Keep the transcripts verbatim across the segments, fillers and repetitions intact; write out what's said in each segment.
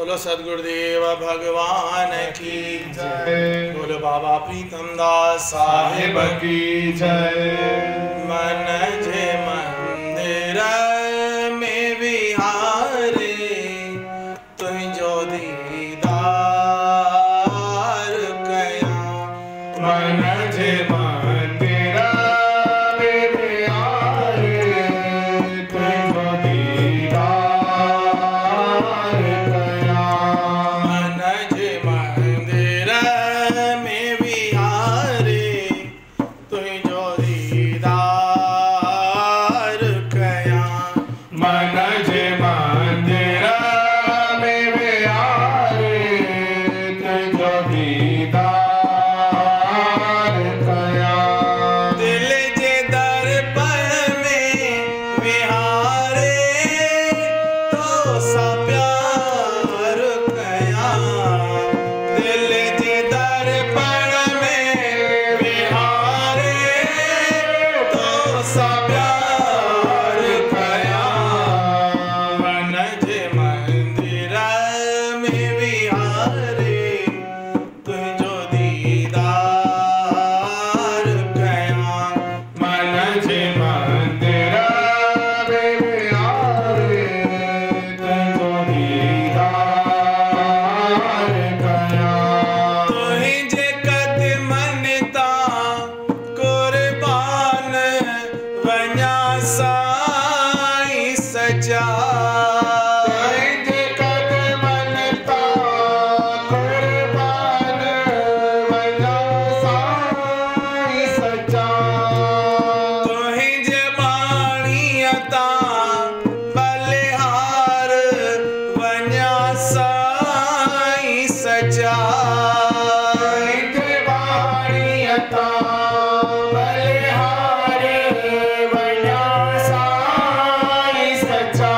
बोलो सदगुरुदेव भगवान की जय। बोलो बाबा प्रीतम दास साहिब की जय। मन जे मंदिर में विहारे तुझो दीदार कया। मन जे मंदिर में विहारे तुझो दीदार कया। मन जे मंदिर में विहारे तुझो दीदार कया। मन जे मंदिर में विहारे तुझो दीदार कया। दिल जे दर्पण में विहारे तो सा प्यार कया। दिल जे दर्पण में विहारे तो सा प्यार कया। मन जे मंदिर में विहारे तुझो दीदार कया। मन जे मंदिर में विहारे तुझो दीदार कया। तुझे कदमन तां कुर्बान वञा साईं सजा। तुझे कदमन तां कुर्बान वञा साईं सजा। तुझे बाणीअ तां बलिहार वञा साईं सजा। तुझे बाणीअ तां बलिहार वञा साईं सजा।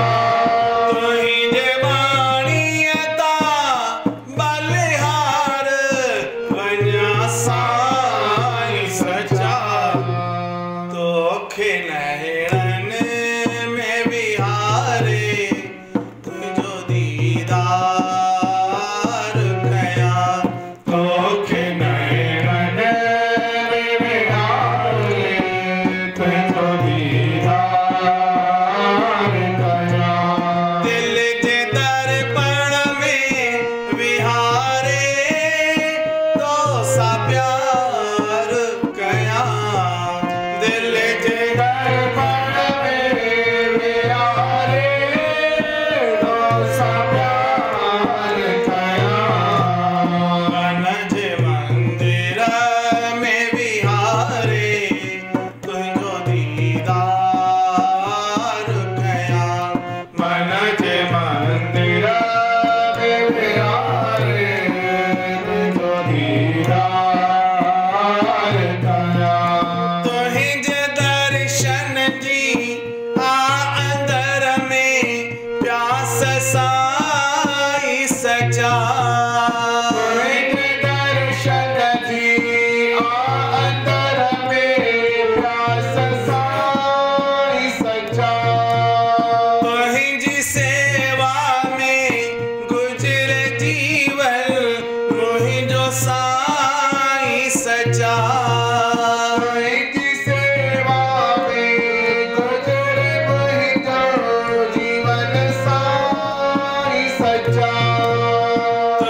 तुझे बाणीअ तां बलिहार वञा साईं सजा। तोखे नैणन में विहारे तुझो दीदार कया। तोखे नैणन में विहारे तुझो दीदार कया। दिल जे दर्पण में विहारे तो सा प्यार कया। दिल जे दर्पण में विहारे तो सा प्यार कया। मन जे मंदिर में विहारे तुझो दीदार कया। मन जे मंदिर में विहारे तुझो दीदार कया। तुझे दर्शन जी आ अंदर में प्यास साईं सजा। तुझे दर्शन जी आ अंदर में प्यास साईं सजा। तुझी सेवा में गुजरे जीवन मुंहिंजो साईं सजा। तुझी सेवा में गुजरे मुंहिंजो जीवन साईं सजा।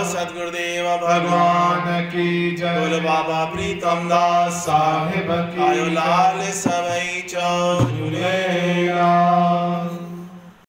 सतगुरुदेव भगवान की जय। बोल बाबा प्रीतम दास साहिब की आयो लाल सबई चौ झूले